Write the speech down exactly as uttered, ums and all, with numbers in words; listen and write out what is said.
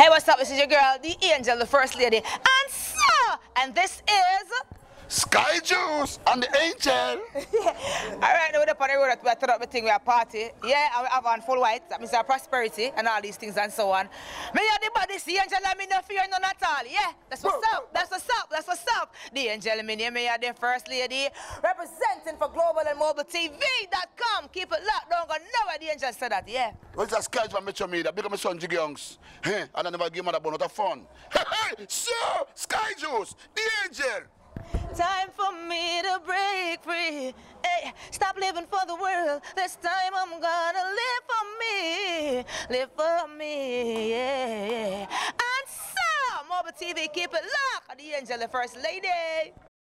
Hey, what's up? This is your girl, the angel, the first lady. And so, and this is... Sky Juice and the angel. Yeah. All right, now we're up on the road, we're turning up the thing, we're party. Yeah, and we have on full white, that means our prosperity and all these things and so on. Me and the body, the angel, and me no fear none at all. Yeah, that's what's up, that's what's up, that's what's up. The angel, me name, me are the first lady, representing for global and mobile T V dot com. Keep it locked, don't go nowhere, the angel said that, yeah. Well, it's a Sky Juice and Metro Media, big up my son Jiggy Youngs. Hey, and I never give him a bonus of fun. Hey, hey, so, Sky Juice, the angel. Time for me to break free. Hey, stop living for the world. This time I'm gonna live for me. Live for me, yeah, yeah. And so, Mobile T V, keep it locked. The angel, the first lady.